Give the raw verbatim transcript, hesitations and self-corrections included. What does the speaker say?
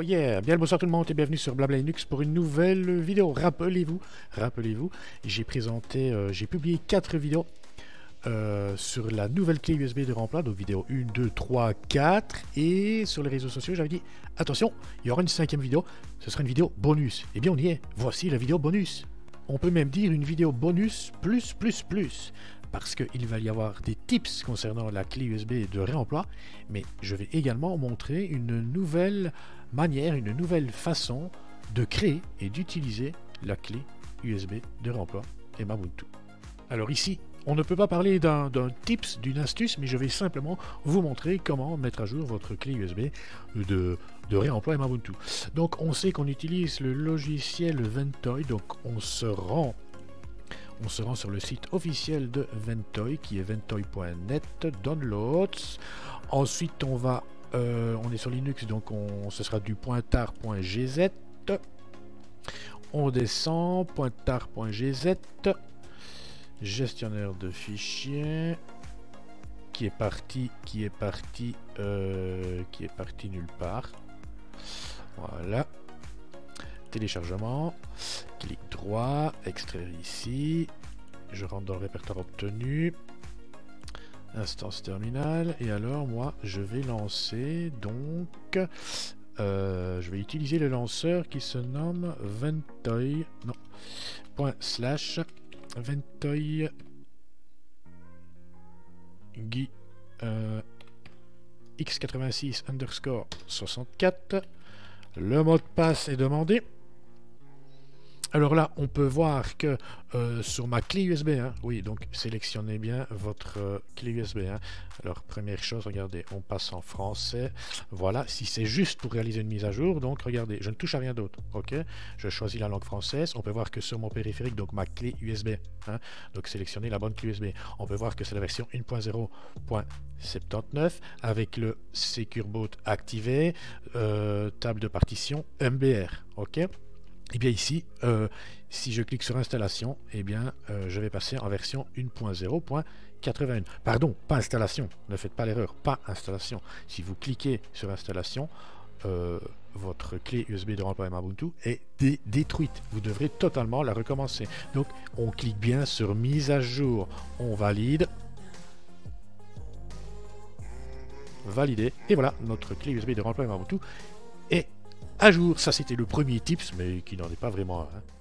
Oh yeah! Bien le bonsoir tout le monde et bienvenue sur Blabla Linux pour une nouvelle vidéo. Rappelez-vous, rappelez-vous, j'ai présenté, euh, j'ai publié quatre vidéos euh, sur la nouvelle clé U S B de remploi, donc vidéo un, deux, trois, quatre, et sur les réseaux sociaux j'avais dit, attention, il y aura une cinquième vidéo, ce sera une vidéo bonus. Et bien on y est, voici la vidéo bonus. On peut même dire une vidéo bonus plus plus plus. Parce qu'il va y avoir des tips concernant la clé U S B de réemploi, mais je vais également montrer une nouvelle manière, une nouvelle façon de créer et d'utiliser la clé U S B de réemploi et Ubuntu. Alors ici, on ne peut pas parler d'un tips, d'une astuce, mais je vais simplement vous montrer comment mettre à jour votre clé U S B de, de réemploi et Ubuntu. Donc on sait qu'on utilise le logiciel Ventoy, donc on se rend On se rend sur le site officiel de Ventoy qui est ventoy point net, downloads. Ensuite, on va, euh, on est sur Linux, donc on, ce sera du pointard.gz. On descend, pointard.gz, gestionnaire de fichiers, qui est parti, qui est parti, euh, qui est parti nulle part. Voilà. Téléchargement, clic droit, extraire ici, je rentre dans le répertoire obtenu, instance terminal, et alors moi je vais lancer donc, euh, je vais utiliser le lanceur qui se nomme Ventoy, non, point slash Ventoy Guy euh, x quatre-vingt-six underscore soixante-quatre, le mot de passe est demandé. Alors là, on peut voir que euh, sur ma clé U S B, hein, oui, donc sélectionnez bien votre euh, clé U S B. Hein. Alors, première chose, regardez, on passe en français. Voilà, si c'est juste pour réaliser une mise à jour, donc regardez, je ne touche à rien d'autre, ok? Je choisis la langue française. On peut voir que sur mon périphérique, donc ma clé U S B, hein, donc sélectionnez la bonne clé U S B. On peut voir que c'est la version un point zéro point soixante-dix-neuf avec le Secure Boot activé, euh, table de partition M B R, ok? Et bien ici, euh, si je clique sur installation, eh bien, euh, je vais passer en version un point zéro point quatre-vingt-un. Pardon, pas installation, ne faites pas l'erreur, pas installation. Si vous cliquez sur installation, euh, votre clé U S B de remploi Ubuntu est dé détruite. Vous devrez totalement la recommencer. Donc, on clique bien sur mise à jour, on valide. Valider. Et voilà, notre clé U S B de remploi Ubuntu est à jour. Ça c'était le premier tips, mais qui n'en est pas vraiment un. Hein.